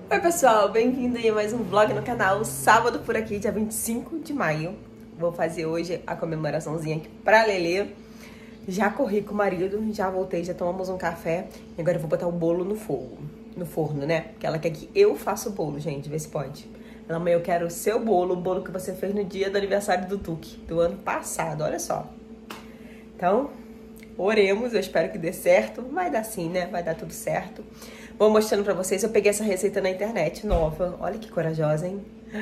Oi pessoal, bem-vindo aí a mais um vlog no canal. Sábado por aqui, dia 25 de maio. Vou fazer hoje a comemoraçãozinha aqui pra Lelê. Já corri com o marido, já voltei, já tomamos um café. E agora eu vou botar o bolo no fogo, no forno, né? Porque ela quer que eu faça o bolo, gente, vê se pode. Ela, mãe, eu quero o seu bolo, o bolo que você fez no dia do aniversário do Tuque, do ano passado, olha só. Então, oremos, eu espero que dê certo. Vai dar sim, né? Vai dar tudo certo. Vou mostrando pra vocês, eu peguei essa receita na internet, nova. Olha que corajosa, hein?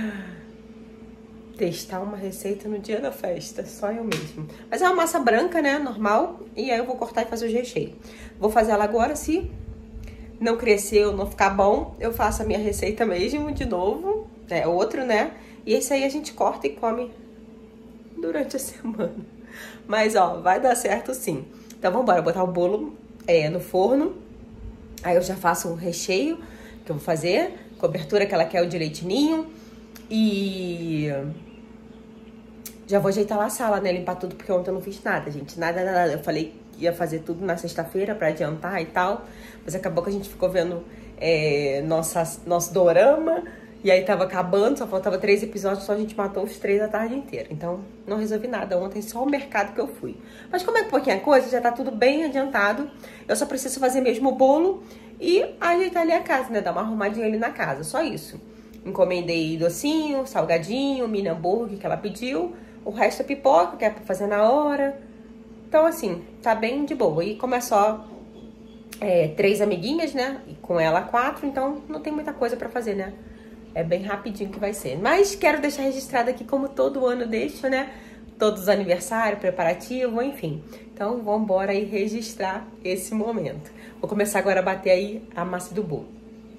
Testar uma receita no dia da festa, só eu mesmo. Mas é uma massa branca, né, normal. E aí eu vou cortar e fazer o recheio. Vou fazer ela agora, se não crescer ou não ficar bom, eu faço a minha receita mesmo, de novo. É outro, né? E esse aí a gente corta e come durante a semana. Mas, ó, vai dar certo sim. Então, vamos embora, botar o bolo no forno. Aí eu já faço um recheio que eu vou fazer, cobertura que ela quer, o de leite ninho. E já vou ajeitar lá a sala, né, limpar tudo, porque ontem eu não fiz nada, gente, nada. Eu falei que ia fazer tudo na sexta-feira pra adiantar e tal, mas acabou que a gente ficou vendo nosso dorama. E aí tava acabando, só faltava 3 episódios, só a gente matou os 3 a tarde inteira. Então, não resolvi nada ontem, só o mercado que eu fui. Mas como é pouquinha coisa, já tá tudo bem adiantado. Eu só preciso fazer mesmo o bolo e ajeitar ali a casa, né? Dar uma arrumadinha ali na casa, só isso. Encomendei docinho, salgadinho, mini hambúrguer que ela pediu. O resto é pipoca, que é pra fazer na hora. Então, assim, tá bem de boa. E como é só 3 amiguinhas, né? E com ela 4, então não tem muita coisa pra fazer, né? É bem rapidinho que vai ser. Mas quero deixar registrado aqui, como todo ano deixo, né? Todos os aniversários, preparativo, enfim. Então, vamos embora aí registrar esse momento. Vou começar agora a bater aí a massa do bolo.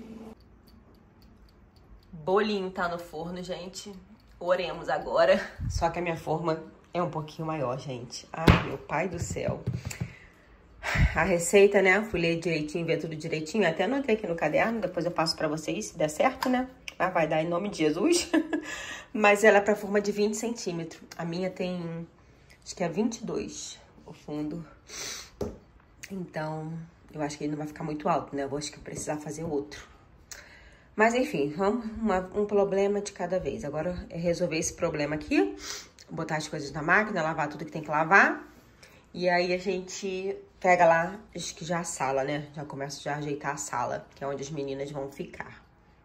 Bolinho tá no forno, gente. Oremos agora. Só que a minha forma é um pouquinho maior, gente. Ai, meu pai do céu. A receita, né? Fui ler direitinho, ver tudo direitinho. Até anotei aqui no caderno, depois eu passo pra vocês, se der certo, né? Ah, vai dar em nome de Jesus. Mas ela é pra forma de 20 centímetros. A minha tem, acho que é 22 o fundo. Então, eu acho que ele não vai ficar muito alto, né? Eu vou, acho que precisar fazer outro. Mas enfim, vamos um problema de cada vez. Agora é resolver esse problema aqui. Botar as coisas na máquina, lavar tudo que tem que lavar. E aí a gente pega lá, acho que já a sala, né? Já começo já a ajeitar a sala, que é onde as meninas vão ficar.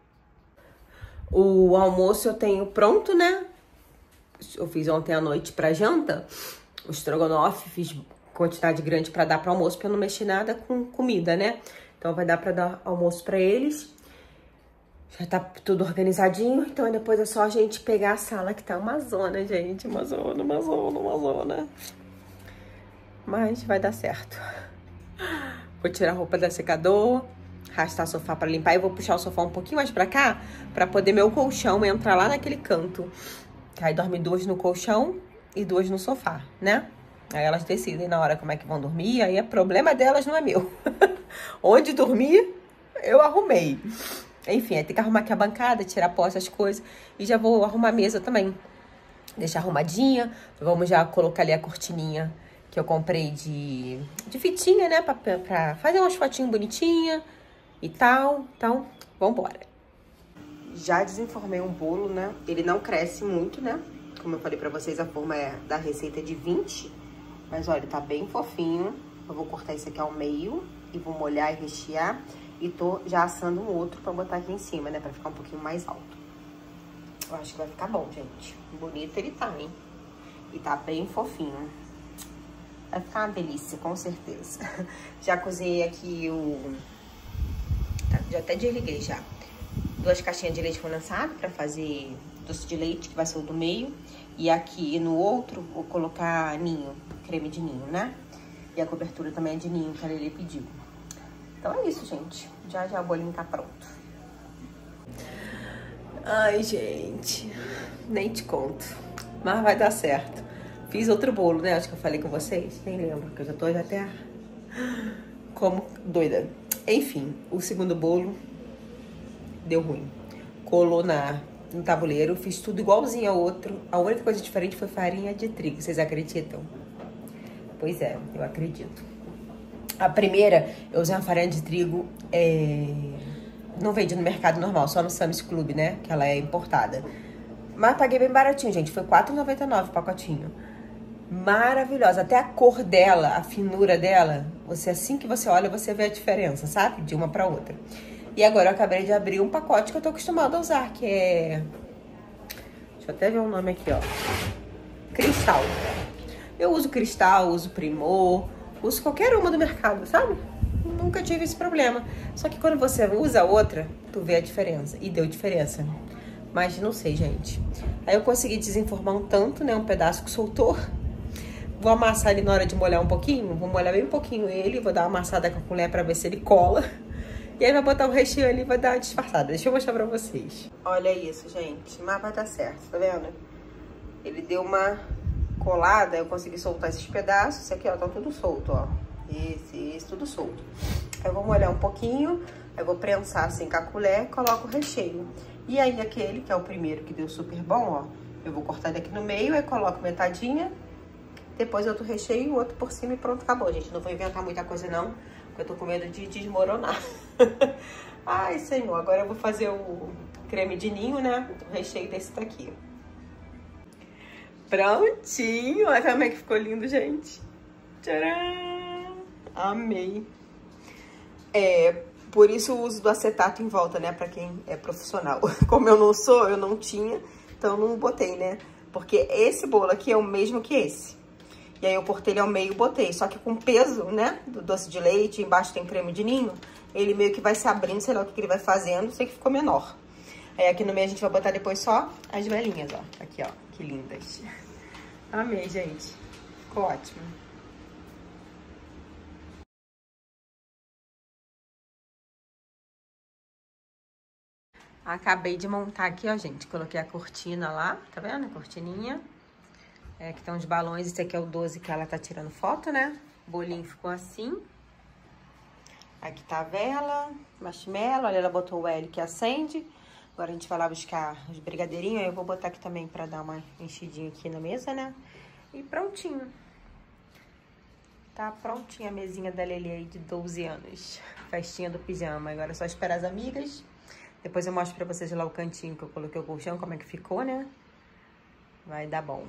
O almoço eu tenho pronto, né? Eu fiz ontem à noite pra janta. O estrogonofe, fiz quantidade grande pra dar pro almoço, pra eu não mexer nada com comida, né? Então vai dar pra dar almoço pra eles. Já tá tudo organizadinho, então depois é só a gente pegar a sala, que tá uma zona, gente. Uma zona. Mas vai dar certo. Vou tirar a roupa da secador, arrastar o sofá pra limpar. E vou puxar o sofá um pouquinho mais pra cá, pra poder meu colchão entrar lá naquele canto. Aí dorme 2 no colchão e 2 no sofá, né? Aí elas decidem na hora como é que vão dormir. Aí é problema delas, não é meu. Onde dormir, eu arrumei. Enfim, aí tem que arrumar aqui a bancada, tirar pó, essas coisas. E já vou arrumar a mesa também. Deixar arrumadinha. Vamos já colocar ali a cortininha que eu comprei de fitinha, né? Pra fazer umas fotinhas bonitinhas e tal. Então, vambora. Já desenformei um bolo, né? Ele não cresce muito, né? Como eu falei pra vocês, a forma é da receita de 20. Mas, olha, tá bem fofinho. Eu vou cortar isso aqui ao meio e vou molhar e rechear. E tô já assando um outro pra botar aqui em cima, né? Pra ficar um pouquinho mais alto. Eu acho que vai ficar bom, gente. Bonito ele tá, hein? E tá bem fofinho. Vai ficar uma delícia, com certeza. Já cozinhei aqui Tá, já até desliguei já. 2 caixinhas de leite condensado pra fazer doce de leite, que vai ser o do meio. E aqui no outro, vou colocar ninho, creme de ninho, né? E a cobertura também é de ninho, que a Lelê pediu. Então é isso, gente. Já o bolinho tá pronto. Ai, gente. Nem te conto. Mas vai dar certo. Fiz outro bolo, né? Acho que eu falei com vocês. Nem lembro, porque eu já tô até como doida. Enfim, o segundo bolo deu ruim. Colou no tabuleiro. Fiz tudo igualzinho ao outro. A única coisa diferente foi farinha de trigo. Vocês acreditam? Pois é, eu acredito. A primeira, eu usei uma farinha de trigo não vende no mercado normal, só no Sam's Club, né? Que ela é importada. Mas paguei bem baratinho, gente. Foi R$4,99 o pacotinho. Maravilhosa. Até a cor dela, a finura dela, assim que você olha, você vê a diferença, sabe? De uma pra outra. E agora eu acabei de abrir um pacote que eu tô acostumada a usar, que é... Deixa eu até ver o nome aqui, ó. Cristal. Eu uso Cristal, uso Primor, uso qualquer uma do mercado, sabe? Nunca tive esse problema. Só que quando você usa a outra, tu vê a diferença. E deu diferença. Mas não sei, gente. Aí eu consegui desenformar um tanto, né? Um pedaço que soltou. Vou amassar ele na hora de molhar um pouquinho. Vou molhar bem um pouquinho ele. Vou dar uma amassada com a colher pra ver se ele cola. E aí vai botar o recheio ali e vai dar uma disfarçada. Deixa eu mostrar pra vocês. Olha isso, gente. Mas vai dar certo, tá vendo? Ele deu uma colada. Eu consegui soltar esses pedaços. Esse aqui, ó, tá tudo solto, ó. Esse, tudo solto. Aí eu vou molhar um pouquinho. Aí eu vou prensar assim com a colher e coloco o recheio. E aí aquele, que é o primeiro que deu super bom, ó. Eu vou cortar ele aqui no meio, aí coloco metadinha. Depois outro recheio e o outro por cima e pronto, acabou, gente. Não vou inventar muita coisa não, porque eu tô com medo de desmoronar. Ai, senhor. Agora eu vou fazer o creme de ninho, né? O recheio desse daqui. Prontinho. Olha como é que ficou lindo, gente. Tcharam! Amei. Por isso o uso do acetato em volta, né? Pra quem é profissional. Como eu não sou, eu não tinha, então não botei, né? Porque esse bolo aqui é o mesmo que esse. E aí eu cortei ele ao meio e botei. Só que com o peso, né? Do doce de leite, embaixo tem creme de ninho. Ele meio que vai se abrindo, sei lá o que ele vai fazendo. Sei que ficou menor. Aí aqui no meio a gente vai botar depois só as velhinhas, ó. Aqui, ó. Que lindas. Amei, gente. Ficou ótimo. Acabei de montar aqui, ó, gente. Coloquei a cortina lá, tá vendo? A cortininha. Aqui estão os balões. Esse aqui é o 12 que ela tá tirando foto, né? O bolinho ficou assim. Aqui tá a vela, marshmallow. Olha, ela botou o L que acende. Agora a gente vai lá buscar os brigadeirinhos. Aí eu vou botar aqui também pra dar uma enchidinha aqui na mesa, né? E prontinho. Tá prontinha a mesinha da Lelê aí de 12 anos. Festinha do pijama. Agora é só esperar as amigas. Depois eu mostro pra vocês lá o cantinho que eu coloquei o colchão, como é que ficou, né? Vai dar bom.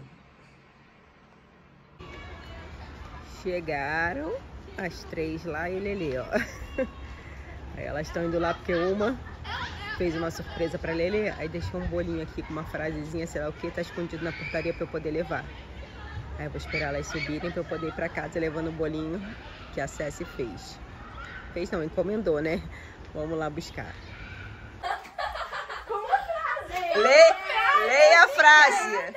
Chegaram as 3 lá e Lelê, ó. Aí elas estão indo lá porque uma fez uma surpresa pra Lelê. Aí deixou um bolinho aqui com uma frasezinha, sei lá o que, tá escondido na portaria pra eu poder levar. Aí eu vou esperar elas subirem pra eu poder ir pra casa levando o bolinho que a Ceci fez. Fez não, encomendou, né? Vamos lá buscar. Leia a frase.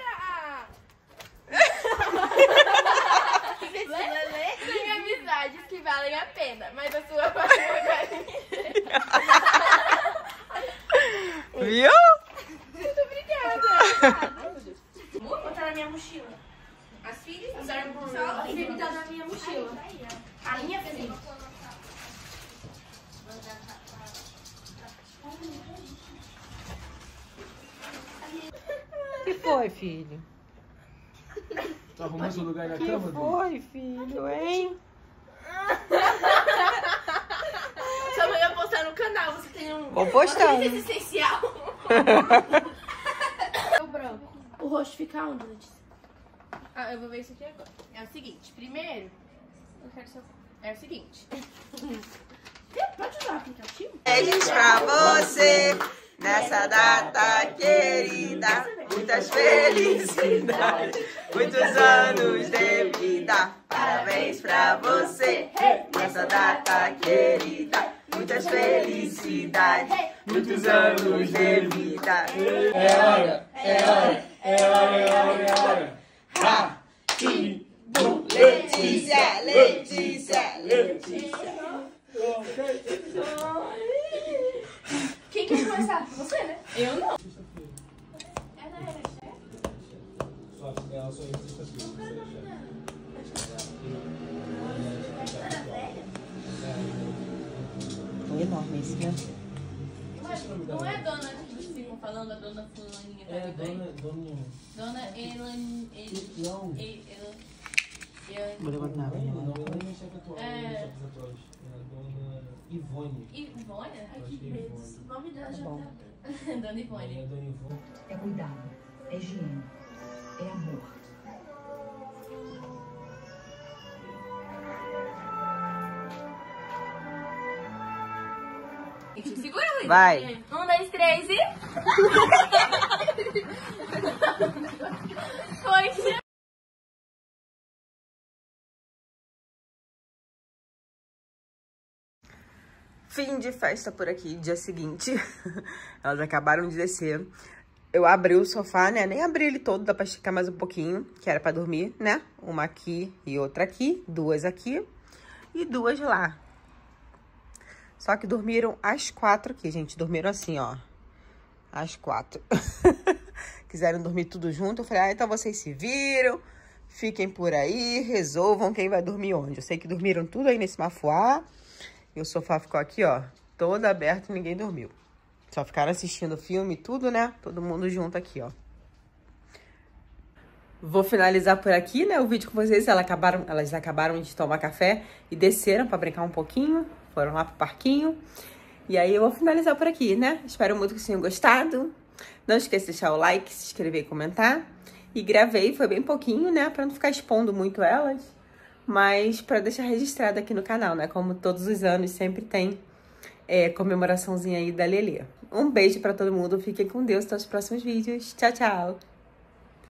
Lelê tem amizades que valem a pena, mas a sua vai Viu? Muito obrigada. Vou botar na minha mochila. As filhas usaram por só e deve estar na minha mochila. A minha filha. O que foi, filho? Tu arrumou seu lugar na cama? O que foi, filho, hein? Só vai postar no canal, você tem um... Vou postar. Uma essencial. É o branco. O roxo fica onde, Letícia? Ah, eu vou ver isso aqui agora. É o seguinte, primeiro... Eu quero seu... É o seguinte... Pode usar o aplicativo? Beijos pra você nessa data querida. Muitas felicidades, muitos anos de vida. Parabéns pra você nessa data querida. Muitas felicidades, muitos anos de vida. É hora, é hora, é hora, é hora, é hora. Happy Letícia, Letícia, Letícia. Quem quer começar? Você, né? Eu não. Ela só existe assim. É enorme esse, né? Não é dona que vocês ficam falando, a dona fulaninha tá Dona Elan... Não. Vou levantar. Não, ela nem chefe atual. É a dona Ivone. Ivone? Ai, que Ivone. nome dela já bom. tá. Dona Ivone. É cuidado, é higiene, é amor. Segura, Luiz. Vai. 1, 2, 3 e... Foi. Fim de festa por aqui, dia seguinte. Elas acabaram de descer. Eu abri o sofá, né? Nem abri ele todo, dá pra esticar mais um pouquinho, que era pra dormir, né? Uma aqui e outra aqui, 2 aqui e 2 lá. Só que dormiram as 4 aqui, gente. Dormiram assim, ó. As 4. Quiseram dormir tudo junto. Eu falei, ah, então vocês se viram. Fiquem por aí, resolvam quem vai dormir onde. Eu sei que dormiram tudo aí nesse mafuá. E o sofá ficou aqui, ó, todo aberto e ninguém dormiu. Só ficaram assistindo o filme e tudo, né? Todo mundo junto aqui, ó. Vou finalizar por aqui, né, o vídeo com vocês. Elas acabaram de tomar café e desceram pra brincar um pouquinho. Foram lá pro parquinho. E aí eu vou finalizar por aqui, né? Espero muito que vocês tenham gostado. Não esqueça de deixar o like, se inscrever e comentar. E gravei, foi bem pouquinho, né? Pra não ficar expondo muito elas. Mas pra deixar registrado aqui no canal, né? Como todos os anos sempre tem comemoraçãozinha aí da Lelê. Um beijo pra todo mundo. Fiquem com Deus. Até os próximos vídeos. Tchau, tchau.